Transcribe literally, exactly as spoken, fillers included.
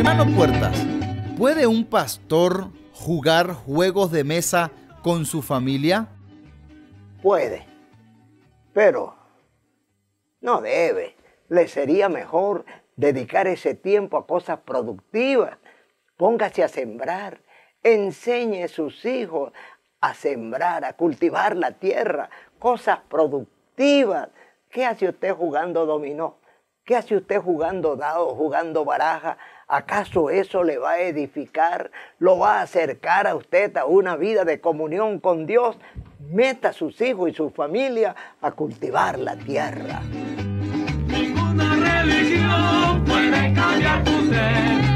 Hermano Puertas, ¿puede un pastor jugar juegos de mesa con su familia? Puede, pero no debe. Le sería mejor dedicar ese tiempo a cosas productivas. Póngase a sembrar, enseñe a sus hijos a sembrar, a cultivar la tierra, cosas productivas. ¿Qué hace usted jugando dominó? ¿Qué hace usted jugando dado, jugando baraja? ¿Acaso eso le va a edificar? ¿Lo va a acercar a usted a una vida de comunión con Dios? Meta a sus hijos y su familia a cultivar la tierra. Ninguna religión puede cambiar tu ser.